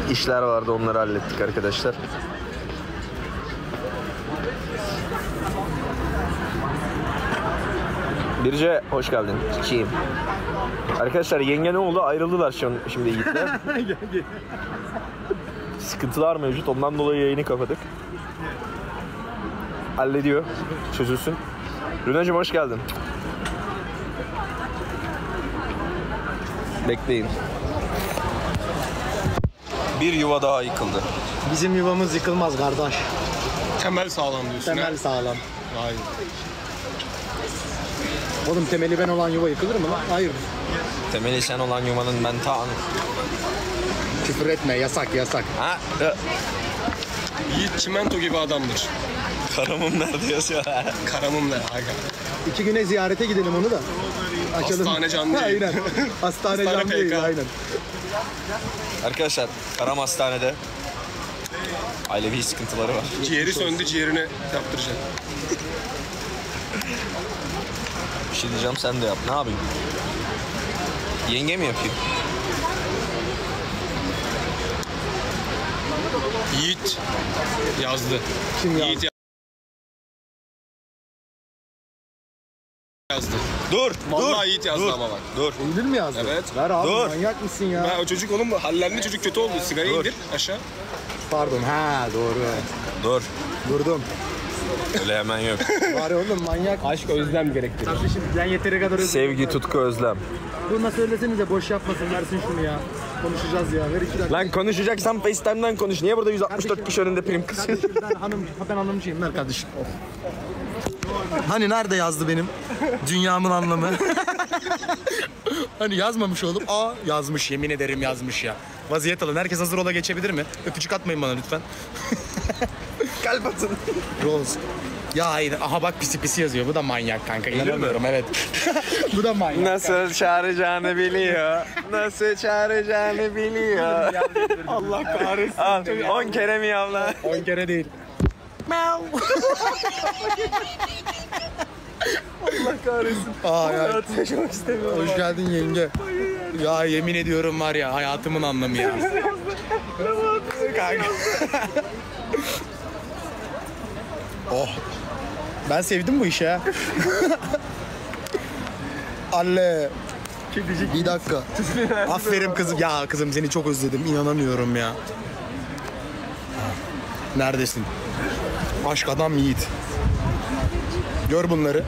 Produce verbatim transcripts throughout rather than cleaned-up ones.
işler vardı, onları hallettik arkadaşlar. Birce hoş geldin. Çiğim. Arkadaşlar yenge ne oldu? Ayrıldılar şu an şimdi Yiğit'le. Sıkıntılar mevcut. Ondan dolayı yayını kapadık. Hallediyor. Çözülsün. Rünacığım hoş geldin. Bekleyin. Bir yuva daha yıkıldı. Bizim yuvamız yıkılmaz kardeş. Temel sağlam diyorsun. Temel he? sağlam. Hayır. Oğlum temeli ben olan yuva yıkılır mı lan? Hayır. Temeli sen olan yuvanın ben ta... Küfür etme, yasak yasak. Ha? Hı. Yiğit çimento gibi adamdır. Karamım nerede yazıyor? Karamım ne aga? İki güne ziyarete gidelim onu da. Açalım. Hastane canlı yayın. Aynen. Hastane, Hastane canlı yayın, P K. aynen. Arkadaşlar Karam hastanede. Ailevi sıkıntıları var. Ciğeri söndü, ciğerini yaptıracak. Bir şey diyeceğim, sen de yap. Ne yapayım? Yenge mi yapayım? Yiğit yazdı. Kim yazdı? Yiğit yazdı. Dur, Vallahi dur, Yiğit yazdı dur, ama bak. dur. İndir mi yazdı? Evet. Ver abi, Dur. manyak mısın ya? Ben o çocuk oğlum hallendi, çocuk kötü oldu. Sigarayı Dur. indir aşağı. Pardon, ha doğru. Dur. Durdum. Öyle hemen yok. Bari oğlum manyak. Aşk özlem gerektirir. Kardeşim ben yeteri kadar özür Sevgi, tutku, özlem. Buna söylesenize, boş yapmasın, versin şunu ya. Konuşacağız ya, ver iki dakika. Lan konuşacaksan FaceTime'dan konuş. Niye burada yüz altmış dört kişi önünde prim kısıyorsun? Kardeşim ben hanım, ben hanımcıyım, ver kardeşim. Oh. Hani nerede yazdı benim dünyamın anlamı? Hani yazmamış oğlum. Aa yazmış, yemin ederim yazmış ya. Vaziyet alın. Herkes hazır ola geçebilir mi? Öpücük atmayın bana lütfen. Kalp atın. Rose. Ya hayır. Aha bak pisi pisi yazıyor. Bu da manyak kanka. İnanamıyorum, evet. Bu da manyak. Nasıl çağıracağını biliyor. Nasıl çağıracağını biliyor. Allah kahretsin. Al, on kere mi yavla? On kere değil. Meow. Allah kahretsin. Aa ya. Hayatı yaşamak istemiyorum. Hoş geldin yenge. Ya yemin ediyorum var ya, hayatımın anlamı ya. Kanka. Oh. Ben sevdim bu işi ha. Alle. Bir dakika. Aferin kızım. Ya kızım seni çok özledim. İnanamıyorum ya. Neredesin? Aşk adam Yiğit. Gör bunları.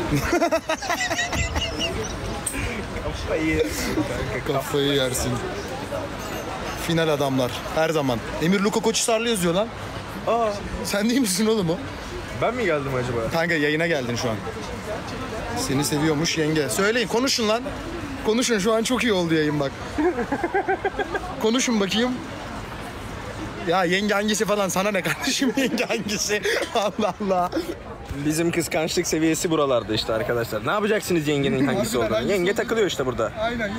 Kafayı. Kafayı yersin. Final adamlar. Her zaman. Emir Luka Koçhisarlı yazıyor lan. Aa, Sen değil misin oğlum o? ben mi geldim acaba? Kanka yayına geldin şu an. Seni seviyormuş yenge. Söyleyin, konuşun lan. Konuşun, şu an çok iyi oldu yayın bak. Konuşun bakayım. Ya yenge hangisi falan, sana ne kardeşim yenge hangisi? Allah Allah. Bizim kıskançlık seviyesi buralarda işte arkadaşlar. Ne yapacaksınız yengenin hangisi olduğunu? hangisi Yenge takılıyor işte burada. Aynen.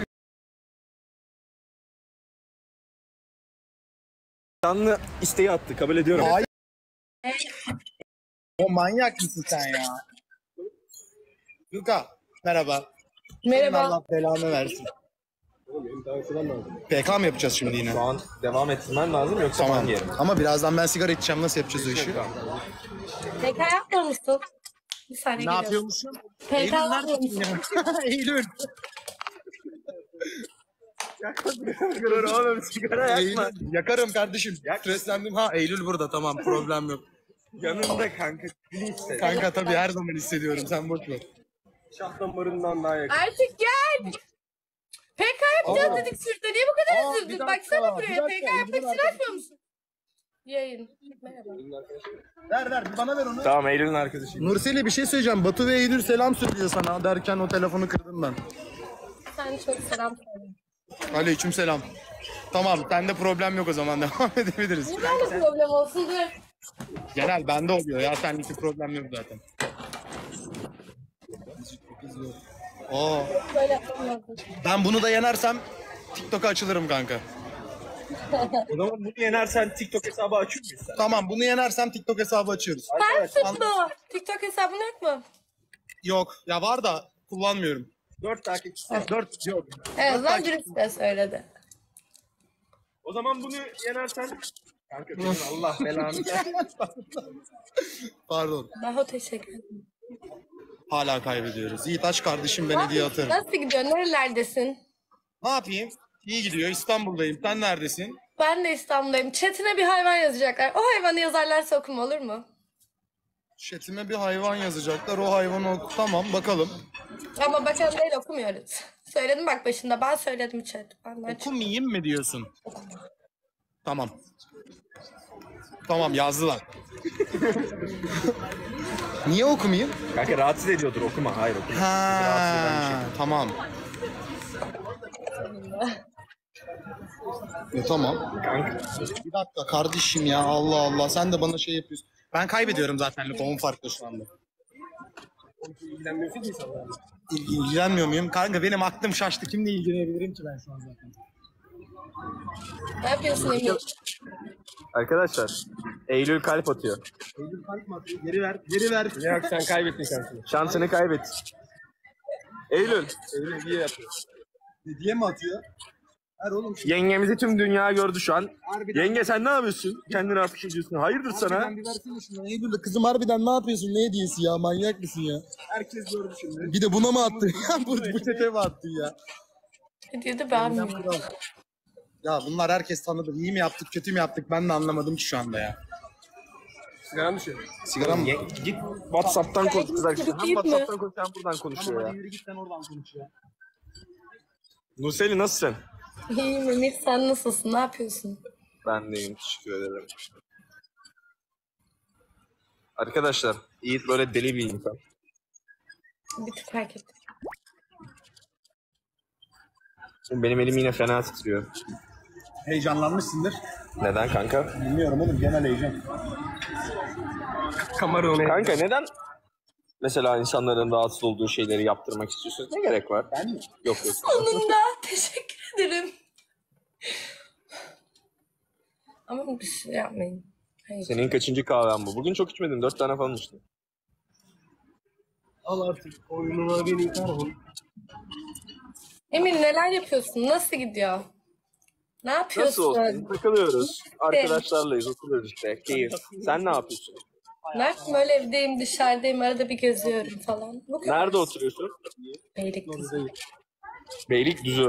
Canlı isteği attı, kabul ediyorum. Hayır. O manyak mısın sen ya? Luka, merhaba. Merhaba. Allah belanı versin. P K mı yapacağız şimdi yine? Şu an devam ettirmen lazım yoksa Tamam. hangi yerim? Ama birazdan ben sigara içeceğim. Nasıl yapacağız o işi? P K yapmıyor musun? Bir saniye Ne geliyorum. yapıyormuşum? P K yapmıyor musun? Eylül. Dur oğlum, sigara yakma. Eylül. Yakarım kardeşim. Streslendim. Ha Eylül burada, tamam, problem yok. Yanında kanka. Please. Kanka tabii her zaman hissediyorum, sen boş ver. Şah damarından daha yakın. Artık gel. P K yapacağız dedik şurada. Niye bu kadar Aa, bir üzüldün? dakika, Baksana bir buraya. dakika, P K yapmak Eylül'ün için açmıyor musun? Yayın. Merhaba. Ver ver, bana ver onu. Tamam, Eylül'ün arkadaşıyım. Nurseli bir şey söyleyeceğim. Batu ve Eylül selam söylüyor sana derken o telefonu kırdım ben. Sen çok selam söyle. Aleyküm selam. Tamam, sende problem yok o zaman, devam edebiliriz. Neden de problem olsun? Dur. Genel bende oluyor ya, senlik bir problem yok zaten. Oo, Böyle yapmam lazım. ben bunu da yenersem TikTok'a açılırım kanka. O zaman bunu yenersen TikTok hesabı açıyor muyuz sen? Tamam, bunu yenersem TikTok hesabı açıyoruz. Sensin bu. TikTok hesabın yok mu? Yok ya, var da kullanmıyorum. Dört takipçisi. Dört yok. Evet, lan dürüst de söyledi. O zaman bunu yenersen... Kanka senin Allah belanı. Pardon. Daha teşekkür ederim. Hala kaybediyoruz. Yiğit aç kardeşim, ben hediye atarım. Nasıl gidiyor? Nerelerdesin? Ne yapayım? İyi gidiyor. İstanbul'dayım. Sen neredesin? Ben de İstanbul'dayım. Chatine bir hayvan yazacaklar. O hayvanı yazarlarsa okuma olur mu? Chatime bir hayvan yazacaklar. O hayvanı oku. Tamam, bakalım. Ama bakalım değil, okumuyoruz. Söyledim bak başında. Ben söyledim chat. Ben de açık. Okumayayım mı diyorsun? Tamam. Tamam, yazdılar. Niye okumayayım? Kanka rahatsız ediyordur, okuma. Hayır okuma. Ha, tamam. E, tamam. Kanka. Bir dakika kardeşim ya, Allah Allah. Sen de bana şey yapıyorsun. Ben kaybediyorum zaten. on farklı şu anda. İlgilenmiyorsun ki insanlarla. İlgi, ilgilenmiyor muyum? Kanka benim aklım şaştı. Kimle ilgilenebilirim ki ben şu an zaten? Ne yapıyorsun Emir? Arkadaşlar, Eylül kalp atıyor. Eylül kalp mı atıyor? Geri ver, geri ver. Yok sen kaybettin şansını. Şansını kaybet. Eylül, Eylül hediye yapıyor. Hediye mi atıyor? Ver oğlum. Şu... yengemizi tüm dünya gördü şu an. Harbiden. Yenge sen ne yapıyorsun? Kendini afiş ediyorsun. Hayırdır sana? Harbiden bir versene şunu. Eylül de kızım harbiden ne yapıyorsun? Ne hediyesi ya? Manyak mısın ya? Herkes gördü şimdi. Bir de buna mı attın ya? bu, bu çete mi attın ya? Diyordu ben mi? Ya bunlar herkes tanıdı. İyi mi yaptık, kötü mü yaptık? Ben de anlamadım ki şu anda ya. Sigaran düşüyor. Sigara mı? Ye- git WhatsApp'tan konuş kız arkadaşım. Hem Gideyim mi? WhatsApp'tan konuş hem buradan konuşuyor ya. Yürü git sen oradan konuş ya. Nuseli nasılsın? İyiyim Emir, sen nasılsın? Ne yapıyorsun? Ben de iyiyim, teşekkür ederim. Arkadaşlar, Yiğit böyle deli bir insan. Bir tık fark ettim. Benim elim yine fena titriyor. Heyecanlanmışsındır. Neden kanka? Bilmiyorum oğlum, genel heyecan. Kamerona. Kanka neden mesela insanların rahatsız olduğu şeyleri yaptırmak istiyorsunuz? Ne gerek var? Ben mi? Yok yok. Sonunda teşekkür ederim. Ama bir şey yapmayın. Hayır. Senin kaçıncı kahven bu? Bugün çok içmedim. Dört tane falan içtim. Al artık oyununa beni yıkar oğlum. Emir neler yapıyorsun? Nasıl gidiyor? Ne yapıyorsun? Nasıl olsun? Takılıyoruz. Arkadaşlarlayız. Oturuyoruz işte. Keyif. Sen ne yapıyorsun? Ne yapayım? Öyle evdeyim, dışarıdayım. Arada bir geziyorum falan. Bu kadar. Nerede oturuyorsun? Beylikdüzü. Beylikdüzü.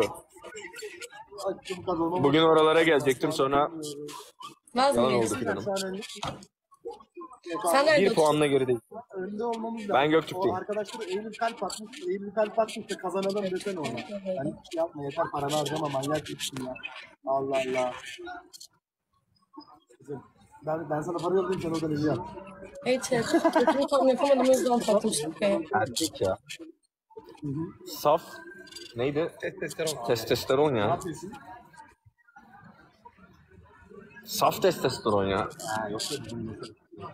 Bugün oralara gelecektim sonra Vaz mı yalan oldu geçtin? planım. Sen nerede Bir oturuyorsun? puanla geride. Önde olmamız lazım. Ben O Göktürk'teyim. arkadaşlar Eylül kalp atmış. Eylül kalp atmış da kazanalım desene ona. Ben hiç şey yapma, yeter paranı harcama, manyak gitsin ya. Allah Allah. Kızım, Ben, ben sana para yollayayım, sen oradan hediye yap. Evet, evet. Götümü tam yapamadım. O yüzden tatlım şapkayı. Erkek ya. Saf. Neydi? Testosteron. Testosteron Ne ya. yapıyorsun? Saf testosteron ya. Ha, yoksa bizim yok.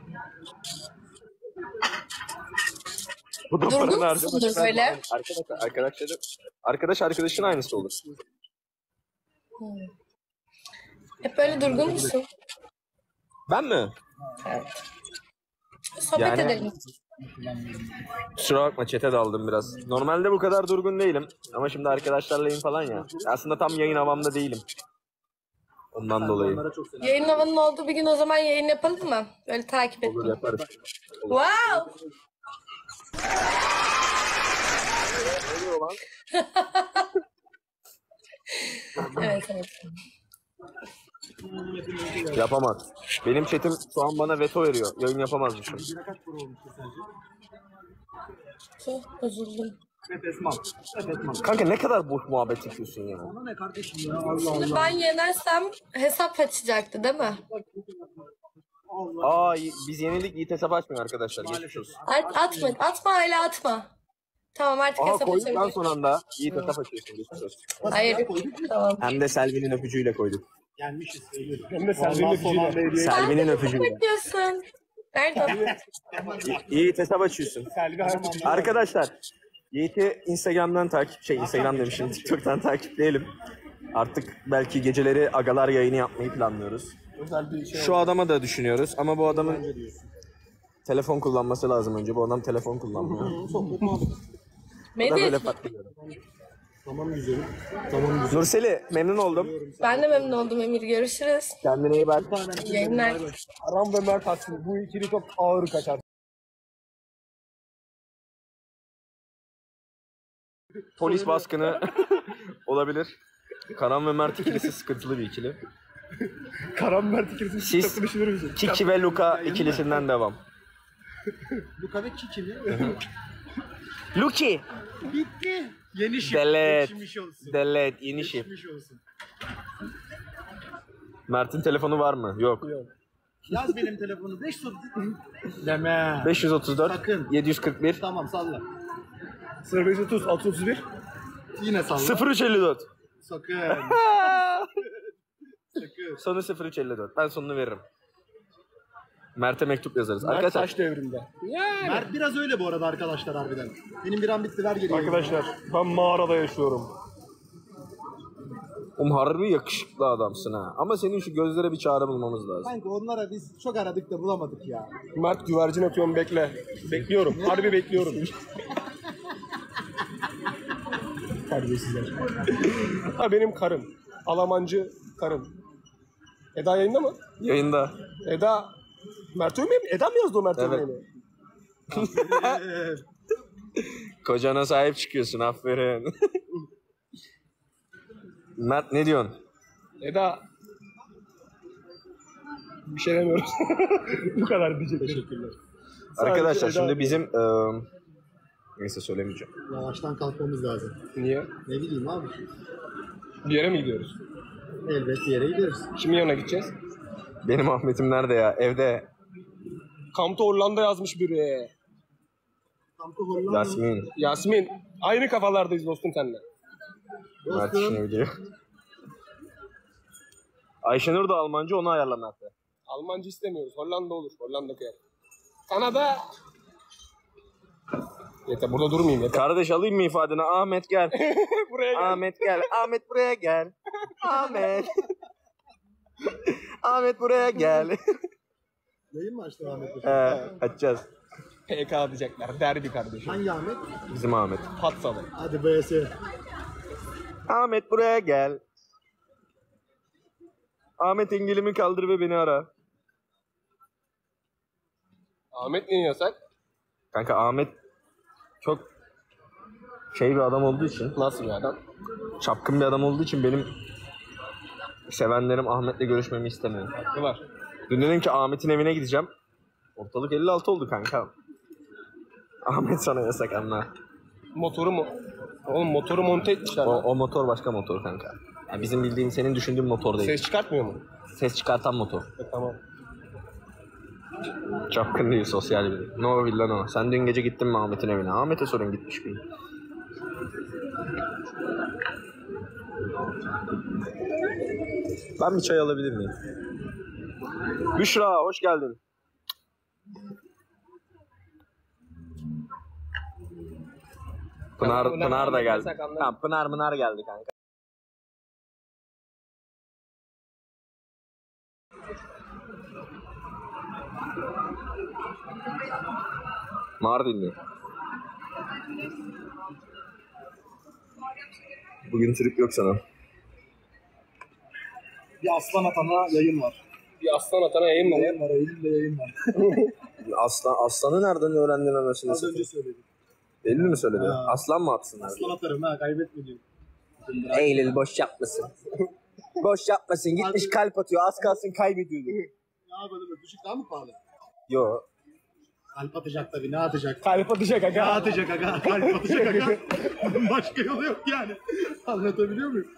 Bu da Durgun paranı musundur harcamak. böyle? Arkadaş, arkadaşları, arkadaş arkadaşın aynısı olur. Hep böyle durgun musun? Ben mi? Evet. Sohbet Yani- edelim. Kusura bakma çete daldım biraz. Normalde bu kadar durgun değilim. Ama şimdi arkadaşlarlayım falan ya. Aslında tam yayın havamda değilim. Ondan dolayı. Onlara çok selam. Yayın havanın olduğu bir gün o zaman yayın yapalım mı? Böyle takip Olur etme. yaparız. Wow! Evet, evet. Yapamaz. Benim chatim şu an bana veto veriyor. Yayın yapamazmışım. Bira kaç para olmuştu sence? Çok üzüldüm. Nefes mal. Nefes mal. Kanka ne kadar boş muhabbet yapıyorsun ya. Ona ne kardeşim ya, Allah Şimdi Allah. ben yenersem hesap açacaktı değil mi? Aa biz yenildik, Yiğit hesap açmıyor arkadaşlar. Geçmiş olsun. At, atma, atma hala atma. Tamam artık Aha hesap koyduk lan açabilirim. son anda. Yiğit hesap açıyorsun. Geçmiş olsun. Hayır, tamam. Hem de Selvi'nin öpücüğüyle koyduk. Gelmişiz Eylül. Hem de Selvi'nin öpücüğüyle. Selvi'nin öpücüğüyle. Yapıyorsun. Nerede? Yiğit hesap açıyorsun. Selvi Harman. Arkadaşlar Yiğit'i Instagram'dan takip şey Instagram demişim TikTok'tan takipleyelim. Artık belki geceleri agalar yayını yapmayı planlıyoruz. Özel bir şey Şu adama da düşünüyoruz ama bu adamın telefon kullanması lazım önce. Bu adam telefon kullanmıyor. sohbet muhabbet. Bu da böyle Medya. patlıyor. Tamam güzelim. Tamam güzelim. Nurseli memnun oldum. Ben de memnun oldum Emir. Görüşürüz. Kendine iyi bak. İyi yayınlar. Aram ve Mert Aslı. Bu ikili çok ağır kaçar. Polis baskını olabilir. Karan ve Mert ikilisi sıkıntılı bir ikili. Karan Mert ikilisini Siz- çok düşünür müsün? Kiki ve Luka ikilisinden devam. Luka ve Kiki mi? Luki! Bitti. Yeni şif. Delete. Geçmiş olsun. Delete. Yeni şif. Geçmiş olsun. Mert'in telefonu var mı? Yok. Yaz benim telefonu. beş yüz Deme. beş yüz otuz dört Sakın. yedi yüz kırk bir Tamam salla. sıfır beş otuz altı otuz bir. Yine salla. sıfır üç elli dört. Sakın. Sakın. Sonu sıfır üç elli dört. Ben sonunu veririm. Mert'e mektup yazarız. Mert Arkadaşlar taş devrinde. Mert biraz öyle bu arada arkadaşlar harbiden. Benim bir an bitti ver geri. Arkadaşlar ben mağarada yaşıyorum. um harbi yakışıklı adamsın ha. Ama senin şu gözlere bir çare bulmamız lazım. Kanka onlara biz çok aradık da bulamadık ya. Mert güvercin atıyorum bekle. Bekliyorum. Harbi bekliyorum. Terbiyesizler. Ha benim karım. Alamancı karım. Eda yayında mı? Yayında. Eda. Mert Ömer mi? Eda mı yazdı o Mert Evet. Ömer'i? Kocana sahip çıkıyorsun, aferin. Mert ne diyorsun? Eda. Bir şey demiyoruz. Bu kadar diyecek. Teşekkürler. Arkadaşlar Sadece şimdi Eda- bizim eee neyse söylemeyeceğim. Yavaştan kalkmamız lazım. Niye? Ne bileyim abi. Bir yere mi gidiyoruz? Elbet bir yere gideriz. Kimin yanına gideceğiz? Benim Ahmet'im nerede ya? Evde. Kampta Hollanda yazmış biri. Kampı Hollanda. Yasmin. Yasmin. Aynı kafalardayız dostum seninle. Mert Dostum. işine gidiyor. Ayşenur da Almancı, onu ayarla Mert'e. Almancı istemiyoruz. Hollanda olur. Hollanda kıyar. Kanada. Yeter burada durmayayım yeter. Kardeş alayım mı ifadeni? Ahmet gel. Buraya gel. Ahmet gel. Ahmet buraya gel. Ahmet. Ahmet buraya gel. Yayın mı açtı Ahmet? He, açacağız. P K diyecekler. Derbi kardeşim. Hangi Ahmet? Bizim Ahmet. Patsalı. Hadi B S. Ahmet buraya gel. Ahmet engelimi kaldır ve beni ara. Ahmet niye yasak? Kanka Ahmet çok şey bir adam olduğu için, Nasıl bir adam? çapkın bir adam olduğu için benim sevenlerim Ahmet'le görüşmemi istemiyor. Hakkı var. Dün dedim ki Ahmet'in evine gideceğim. Ortalık elli altı oldu kanka. Ahmet sana yasak anla. Motoru mu? Oğlum motoru monte etmişler. O, lan. o motor başka motor kanka. Yani bizim bildiğin, senin düşündüğün motor değil. Ses çıkartmıyor mu? Ses çıkartan motor. E, tamam. Çapkın değil, sosyal biri. No villan o. Sen dün gece gittin mi Ahmet'in evine? Ahmet'e sorun, gitmiş miyim? Ben bir çay alabilir miyim? Büşra hoş geldin. Pınar, Pınar- Pınar da geldi. Pınar- Ha, Pınar Pınar geldi kanka. Mardinli. Bugün trip yok sana. Bir aslan atana yayın var. Bir aslan atana yayın mı? Yayın var. Eylül'de yayın var. Aslan, aslanı nereden öğrendin anasını Az önce satayım? söyledim. Eylül mü söyledi? Ha. Aslan mı atsın? Aslan atarım ha kaybetme diyor. Eylül boş yapmasın. Boş yapmasın. Gitmiş kalp atıyor. Az kalsın kaybediyordu. Ne yapalım öpücük daha mı pahalı? Yo. Kalp atacak tabii ne atacak? Kalp atacak Ne aga. atacak aga? Kalp atacak aga. Başka yolu yok yani. Anlatabiliyor muyum?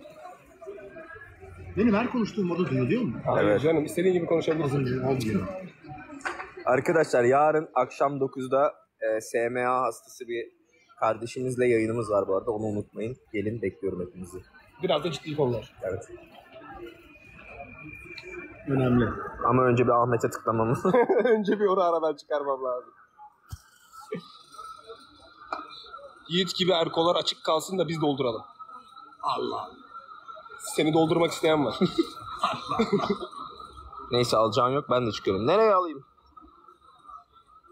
Benim her konuştuğum modu duyuluyor mu? Hayır Evet. canım istediğin gibi konuşabilirsin. Olmuyor. Arkadaşlar yarın akşam dokuzda e, S M A hastası bir kardeşimizle yayınımız var bu arada. Onu unutmayın. Gelin, bekliyorum hepinizi. Biraz da ciddi konular. Evet. Önemli. Ama önce bir Ahmet'e tıklamamız. Önce bir onu aradan çıkarmam lazım. Yiğit gibi erkolar açık kalsın da biz dolduralım. Allah. Seni doldurmak isteyen var. Neyse alacağın yok, ben de çıkıyorum. Nereye alayım?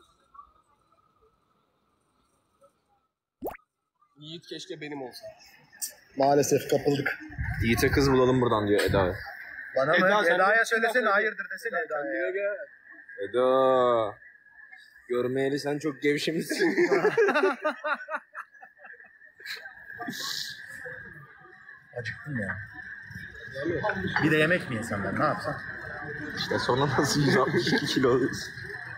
Yiğit keşke benim olsa. Maalesef kapıldık. Yiğit'e kız bulalım buradan diyor Eda. Bana mı? Eda, sen Eda'ya de- söylesene hayırdır desene Eda'ya. Eda. Görmeyeli sen çok gevşemişsin. Acıktım ya. Bir de yemek mi yesem ben ne yapsam? İşte sonra nasıl yüz altmış iki kilo oluyorsun?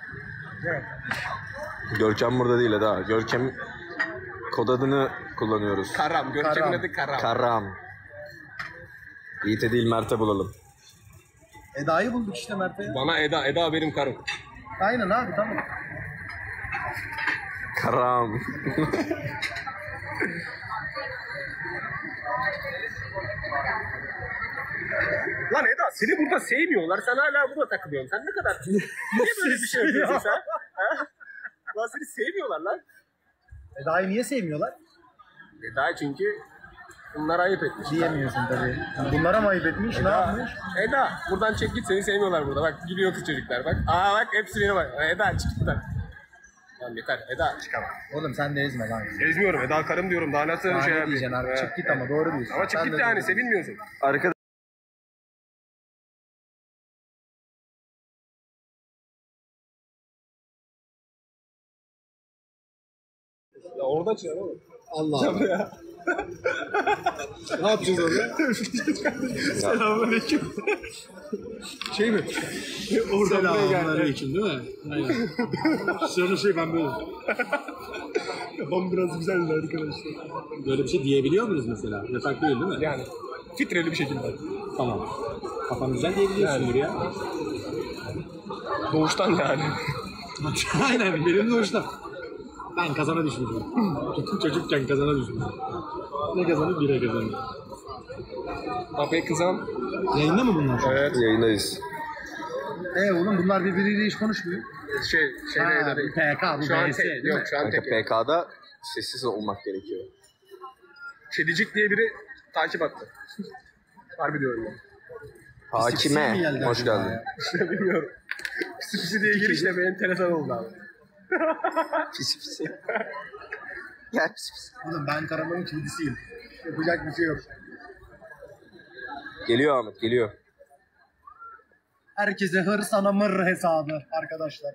Görkem burada değil Eda. Görkem kod adını kullanıyoruz. Karam. Görkem'in Karam. adı Karam. Karam. Yiğit'e değil Mert'e bulalım. Eda'yı bulduk işte Mert'e. Bana Eda. Eda benim karım. Aynen abi tamam. Karam. Lan Eda seni burada sevmiyorlar. Sen hala burada takılıyorsun. Sen ne kadar... Niye böyle bir şey yapıyorsun sen? Ha? Lan seni sevmiyorlar lan. Eda'yı niye sevmiyorlar? Eda çünkü bunlar ayıp etmiş. Diyemiyorsun tabii. Bunlara mı ayıp etmiş? Ne yapmış? Eda buradan çek git, seni sevmiyorlar burada. Bak gülüyor kız çocuklar bak. Aa bak hepsi beni bak. Eda çık git lan. Tamam yeter Eda. Çıkamam. Oğlum sen de ezme lan. Ezmiyorum Eda karım diyorum. Daha nasıl Daha şey ne yapayım? diyeceksin abi? Ha. Çık git ama doğru diyorsun. Ama çık Sen git de yani doğru. sevilmiyorsun. Arkadaş Ya orada çıkar oğlum. Allah Allah. Ne yapacağız orada? Selamünaleyküm. Şey mi? Oradan buraya geldi. Selamünaleyküm değil mi? Aynen. Sonra şey ben böyle. Kafam biraz güzeldi arkadaşlar. Böyle bir şey diyebiliyor muyuz mesela? Yasak değil değil mi? Yani filtreli bir şekilde. Tamam. Kafan güzel diyebiliyorsundur ya. Doğuştan yani. Aynen benim de hoşta. Ben kazana düşmüşüm. Çocukken kazana düşmüşüm. Ne kazanır? Bire kazanır. Kapıya kızan. Yayında mı bunlar? Evet. yayındayız. E oğlum bunlar birbiriyle hiç konuşmuyor. Şey, şeyle Ha, Eda değil. bu P K, bu Şu an B S tek, değil yok mi? şu an Kanka tek. P K'da sessiz olmak gerekiyor. Kedicik diye biri takip attı. Harbi diyorum ben. Pisi mi Hakime geldi hoş acaba geldin. ya? İşte bilmiyorum. Pisi pisi diye giriş de bir enteresan oldu abi. Pis pis. Gel pis pis. Oğlum ben Karaman'ın kedisiyim. Yapacak bir şey yok. Geliyor Ahmet geliyor. Herkese hır sana mır hesabı arkadaşlar.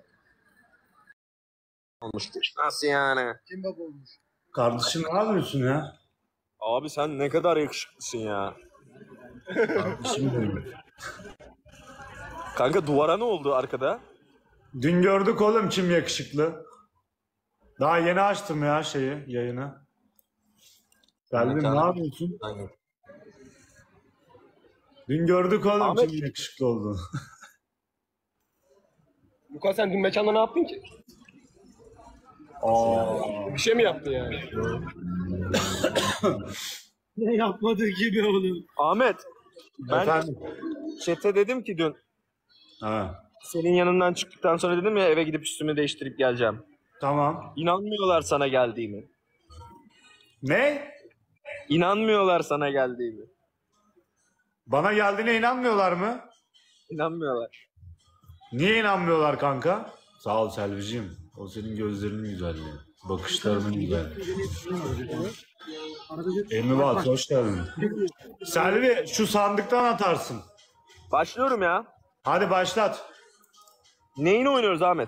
Olmuştur. Nasıl yani? Kim baba olmuş? Kardeşim ne yapıyorsun ya? Abi sen ne kadar yakışıklısın ya. Kardeşim benim. Kanka duvara ne oldu arkada? Dün gördük oğlum kim yakışıklı. Daha yeni açtım ya şeyi, yayını. Geldin Evet, ne abi. yapıyorsun? Aynen. Dün gördük oğlum Ahmet- kim yakışıklı olduğunu. Luka sen dün mekanda ne yaptın ki? Aa. Bir şey mi yaptın yani? Ne yapmadığı gibi oğlum. Ahmet ben Efendim? chat'e dedim ki dün Ha. senin yanından çıktıktan sonra dedim ya eve gidip üstümü değiştirip geleceğim. Tamam. İnanmıyorlar sana geldiğimi. Ne? İnanmıyorlar sana geldiğimi. Bana geldiğine inanmıyorlar mı? İnanmıyorlar. Niye inanmıyorlar kanka? Sağ ol Selviciğim. O senin gözlerinin güzelliği. Bakışlarının güzelliği. Emmi Vat hoş geldin. Selvi şu sandıktan atarsın. Başlıyorum ya. Hadi başlat. Neyini oynuyoruz Ahmet?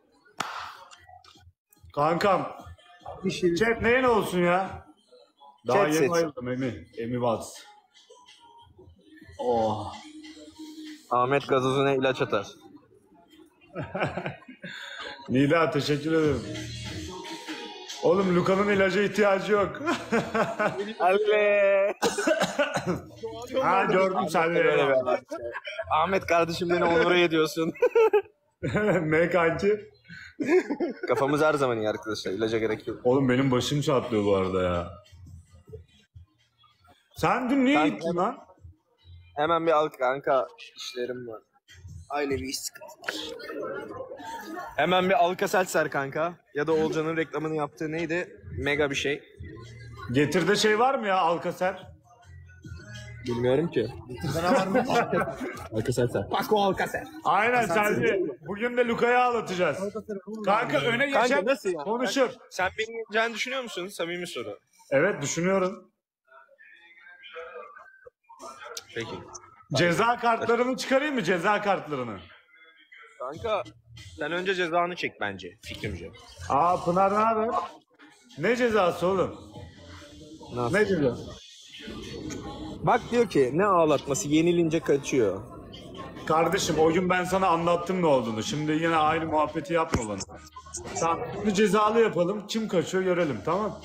Kankam. Chat neyin olsun ya? Daha Chat yeni seçsin. ayıldım Emi. Emi Watts. Oh. Ahmet gazozuna ilaç atar. Nida teşekkür ederim. Oğlum Luka'nın ilaca ihtiyacı yok. Alle. Ha gördüm sen Böyle de. bir- Ahmet kardeşim beni onur ediyorsun. Ne kanki? Kafamız her zaman iyi arkadaşlar. İlaca gerek yok. Oğlum benim başım çatlıyor bu arada ya. Sen dün niye Ben- gittin lan? Hemen bir al kanka. İşlerim var. Ailevi iş sıkıntı. Hemen bir Alka-Seltzer kanka. Ya da Olcan'ın reklamını yaptığı neydi? Mega bir şey. Getirde şey var mı ya Alkaser? Bilmiyorum ki. Sana var mı? Alka-Seltzer. Paco Alcacer. Aynen Selvi. Bugün de Luka'yı ağlatacağız. Kanka öne Kanka geçen nasıl ya? konuşur. Sen beni yeneceğini düşünüyor musun? Samimi soru. Evet düşünüyorum. Peki. Ceza kartlarını çıkarayım mı? Ceza kartlarını. Kanka sen önce cezanı çek bence fikrimce. Aa Pınar ne haber? Ne cezası oğlum? Nasıl? Ne ceza? Bak diyor ki ne ağlatması yenilince kaçıyor. Kardeşim o gün ben sana anlattım ne olduğunu. Şimdi yine aynı muhabbeti yapma bana. Tamam. Bunu cezalı yapalım. Kim kaçıyor görelim, tamam?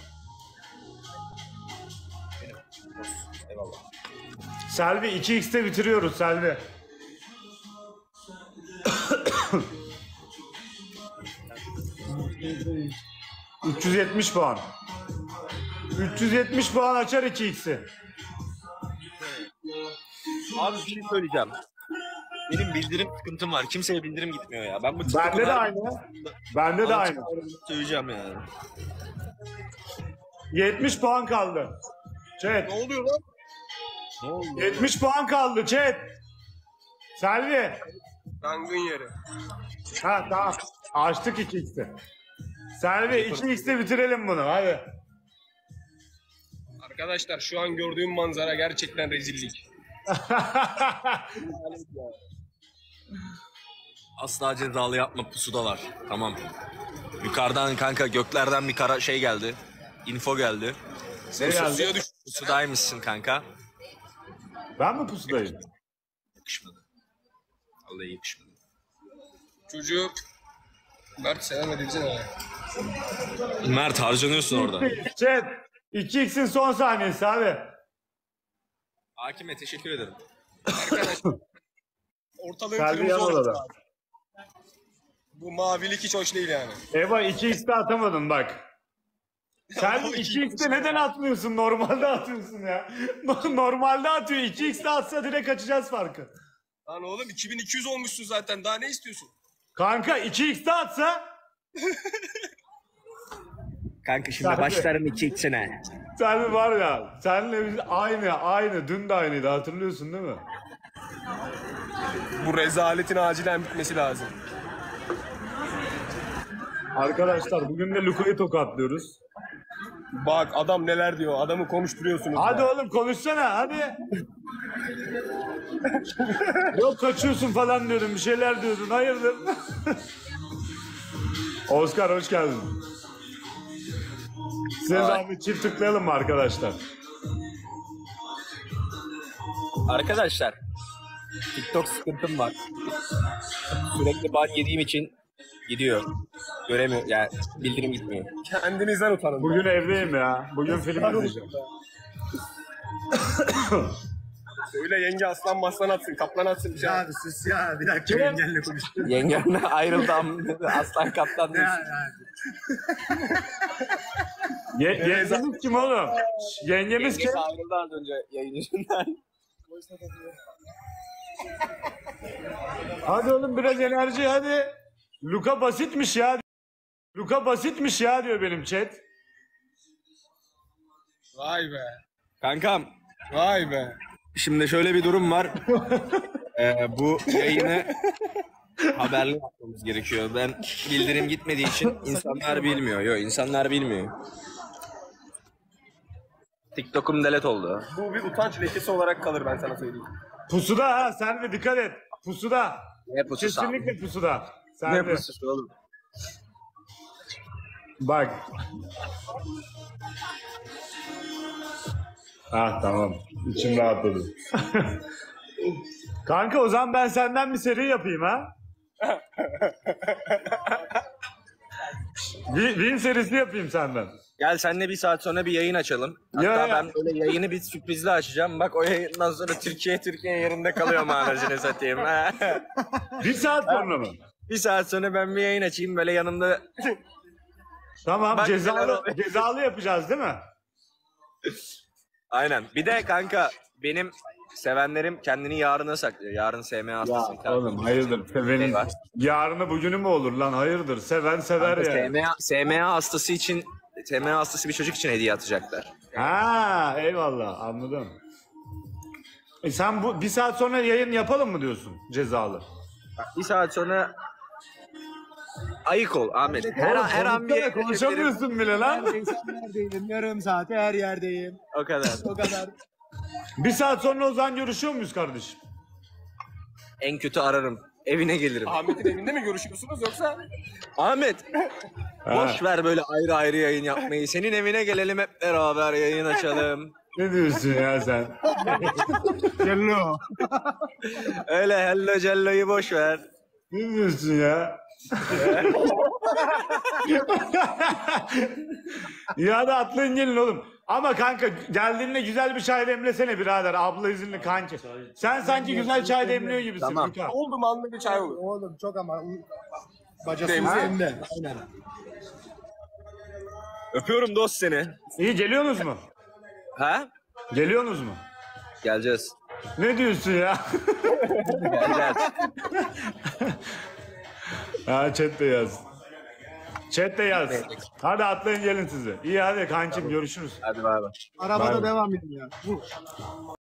Eyvallah. Selvi iki x'te bitiriyoruz Selvi. üç yüz yetmiş puan. üç yüz yetmiş puan açar iki x'i. Abi bir şey söyleyeceğim. Benim bildirim sıkıntım var. Kimseye bildirim gitmiyor ya. Ben bu Bende de aynı. Bende de aynı. Söyleyeceğim yani. yetmiş puan kaldı. Chat. Ne oluyor lan? Ne oldu? yetmiş puan kaldı chat. Selvi. Yangın yeri. Ha tamam. Açtık iki x'i. Selvi iki x'te bitirelim bunu hadi. Arkadaşlar şu an gördüğüm manzara gerçekten rezillik. Asla cezalı yapma pusudalar. Tamam. Yukarıdan kanka göklerden bir kara şey geldi. Info geldi. Ne geldi? Suya düş. Pusudaymışsın kanka. Ben mi pusudayım? Yakışmadı. Vallahi yakışmadı. Çocuk. Mert sevemedi bize ne? Mert harcanıyorsun orada. Chat. iki x'in son saniyesi abi. Hakime teşekkür ederim. Arkadaşlar. Ortalığın Selvi kırmızı yan olması odada. lazım. Bu mavilik hiç hoş değil yani. Eva iki x'te atamadın bak. Sen iki x'te neden atmıyorsun? Normalde atıyorsun ya. Normalde atıyor. iki x'te atsa direkt açacağız farkı. Lan oğlum iki bin iki yüz olmuşsun zaten. Daha ne istiyorsun? Kanka iki x'te atsa Kanka şimdi Sarı. başlarım iki x'ine. sen var ya senle biz aynı aynı dün de aynıydı hatırlıyorsun değil mi? Bu rezaletin acilen bitmesi lazım. Arkadaşlar bugün de Luka'yı tokatlıyoruz. Bak adam neler diyor. Adamı konuşturuyorsunuz. Hadi ya. oğlum konuşsana hadi. Yok kaçıyorsun falan diyordun bir şeyler diyordun hayırdır? Oscar hoş geldin. Size zahmet çift tıklayalım mı arkadaşlar? Arkadaşlar TikTok sıkıntım var. Sürekli ban yediğim için gidiyor. Göremiyor yani bildirim gitmiyor. Kendinizden utanın. Bugün evdeyim ya. Bugün film izleyeceğim. Öyle yenge aslan maslan atsın, kaplan atsın. Bir şey. Abi sus ya bir dakika yengenle konuştum. Yengemle ayrıldım. Aslan kaptan Ya, diyorsun. yani. Ye yengemiz kim oğlum? Şş, Yengemiz kim? Yengesi ayrıldı az önce yayın yüzünden. Hadi oğlum biraz enerji hadi. Luka basitmiş ya. Luka basitmiş ya diyor benim chat. Vay be. Kankam Vay be. şimdi şöyle bir durum var. Ee, bu yayını haberli yapmamız gerekiyor. Ben bildirim gitmediği için insanlar bilmiyor. Yok insanlar bilmiyor. TikTok'um delete oldu. Bu bir utanç lekesi olarak kalır ben sana söyleyeyim. Pusuda ha sen de dikkat et. Pusuda. Ne pususu? Kesinlikle pusuda. Sen Ne de. pususu oğlum? Bak. Ah tamam. İçim rahatladı. Kanka o zaman ben senden bir seri yapayım ha. Win, win serisi yapayım senden. Gel seninle bir saat sonra bir yayın açalım. Hatta Ya, ya. ben böyle yayını bir sürprizle açacağım. Bak o yayından sonra Türkiye Türkiye yerinde kalıyor manajını satayım. Bir saat sonra mı? Bir saat sonra ben bir yayın açayım böyle yanımda. Tamam Bak, neler cezalı, oluyor. cezalı yapacağız değil mi? Aynen. Bir de kanka benim sevenlerim kendini yarına saklıyor. Yarın S M A hastasın. kanka. Oğlum hayırdır sevenin Şey var. yarını bugünü mü olur lan hayırdır seven sever Kanka, ya. S M A, S M A hastası için S M A hastası bir çocuk için hediye atacaklar. Ha eyvallah anladım. E sen bu bir saat sonra yayın yapalım mı diyorsun cezalı? Bir saat sonra ayık ol Ahmet. Her, an- her an bir yayın açabilirim. konuşamıyorsun bile lan. Neredeyim, neredeyim, yarım saate her yerdeyim. O kadar. O kadar. Bir saat sonra o zaman görüşüyor muyuz kardeşim? En kötü ararım. Evine gelirim. Ahmet'in evinde mi görüşüyorsunuz yoksa? Ahmet. Boş ver böyle ayrı ayrı yayın yapmayı. Senin evine gelelim hep beraber yayın açalım. Ne diyorsun ya sen? Cello. Öyle hello cello'yu boş ver. Ne diyorsun ya? Ya da atlayın gelin oğlum. Ama kanka geldiğinde güzel bir çay demlesene birader. Abla izinli kanki. Sen sanki güzel çay demliyor gibisin. Tamam. Furkan. Oldu manlı bir çay olur. Oğlum çok ama bacası Demli. üzerinde. Aynen. Öpüyorum dost seni. İyi geliyorsunuz mu? Ha? Geliyorsunuz mu? Geleceğiz. Ne diyorsun ya? Geleceğiz. Ha chat de yaz. Chat de yaz. Hadi atlayın gelin size. İyi hadi kankim görüşürüz. Hadi bay bay. Arabada Bay bay. devam edin ya. Vur.